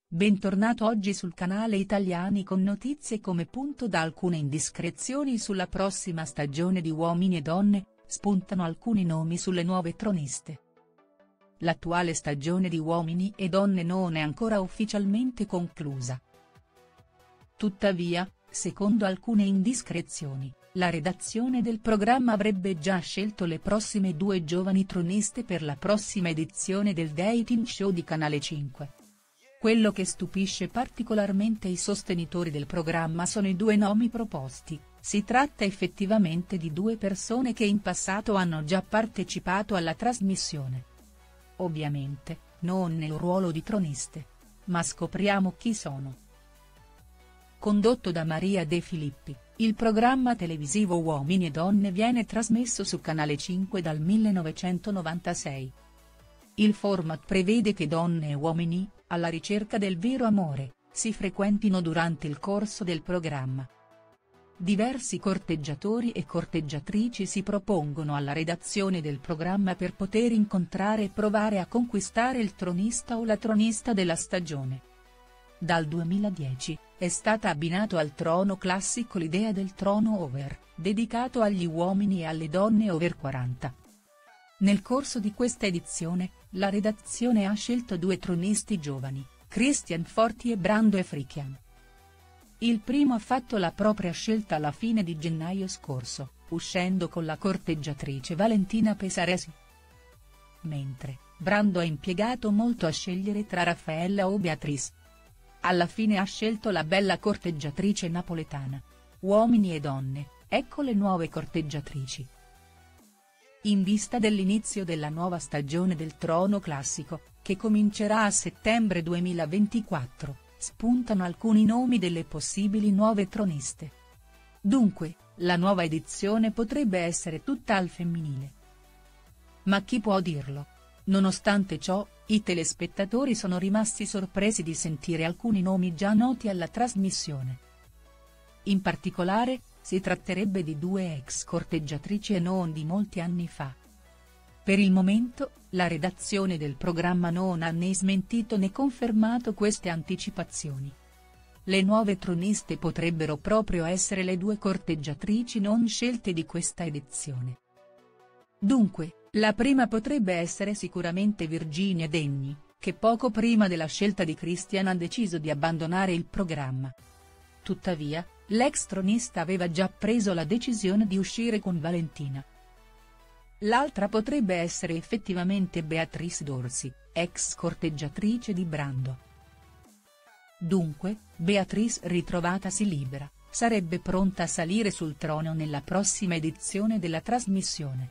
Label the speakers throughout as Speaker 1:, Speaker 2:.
Speaker 1: Bentornato oggi sul canale Italiani con notizie come punto da alcune indiscrezioni sulla prossima stagione di Uomini e Donne, spuntano alcuni nomi sulle nuove troniste. L'attuale stagione di Uomini e Donne non è ancora ufficialmente conclusa. Tuttavia, secondo alcune indiscrezioni, la redazione del programma avrebbe già scelto le prossime due giovani troniste per la prossima edizione del dating show di Canale 5. Quello che stupisce particolarmente i sostenitori del programma sono i due nomi proposti: si tratta effettivamente di due persone che in passato hanno già partecipato alla trasmissione. Ovviamente, non nel ruolo di troniste. Ma scopriamo chi sono. Condotto da Maria De Filippi, il programma televisivo Uomini e Donne viene trasmesso su Canale 5 dal 1996. Il format prevede che donne e uomini, alla ricerca del vero amore, si frequentino durante il corso del programma. Diversi corteggiatori e corteggiatrici si propongono alla redazione del programma per poter incontrare e provare a conquistare il tronista o la tronista della stagione. Dal 2010, è stata abbinato al trono classico l'idea del trono over, dedicato agli uomini e alle donne over 40. Nel corso di questa edizione, la redazione ha scelto due tronisti giovani, Christian Forti e Brando Efrikian. Il primo ha fatto la propria scelta alla fine di gennaio scorso, uscendo con la corteggiatrice Valentina Pesaresi. Mentre, Brando ha impiegato molto a scegliere tra Raffaella o Beatrice. Alla fine ha scelto la bella corteggiatrice napoletana. Uomini e donne, ecco le nuove corteggiatrici. In vista dell'inizio della nuova stagione del trono classico, che comincerà a settembre 2024, spuntano alcuni nomi delle possibili nuove troniste. Dunque, la nuova edizione potrebbe essere tutta al femminile. Ma chi può dirlo? Nonostante ciò, i telespettatori sono rimasti sorpresi di sentire alcuni nomi già noti alla trasmissione. In particolare, si tratterebbe di due ex corteggiatrici e non di molti anni fa. Per il momento, la redazione del programma non ha né smentito né confermato queste anticipazioni. Le nuove troniste potrebbero proprio essere le due corteggiatrici non scelte di questa edizione. Dunque, la prima potrebbe essere sicuramente Virginia Degni, che poco prima della scelta di Christian ha deciso di abbandonare il programma. Tuttavia, l'ex tronista aveva già preso la decisione di uscire con Valentina. L'altra potrebbe essere effettivamente Beatrice Dorsi, ex corteggiatrice di Brando. Dunque, Beatrice ritrovatasi libera, sarebbe pronta a salire sul trono nella prossima edizione della trasmissione.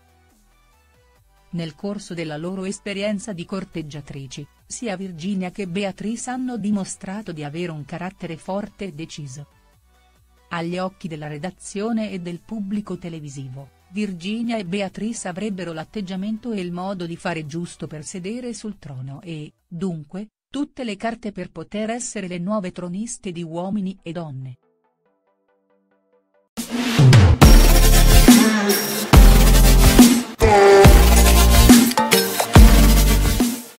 Speaker 1: Nel corso della loro esperienza di corteggiatrici, sia Virginia che Beatrice hanno dimostrato di avere un carattere forte e deciso. Agli occhi della redazione e del pubblico televisivo, Virginia e Beatrice avrebbero l'atteggiamento e il modo di fare giusto per sedere sul trono e, dunque, tutte le carte per poter essere le nuove troniste di Uomini e Donne.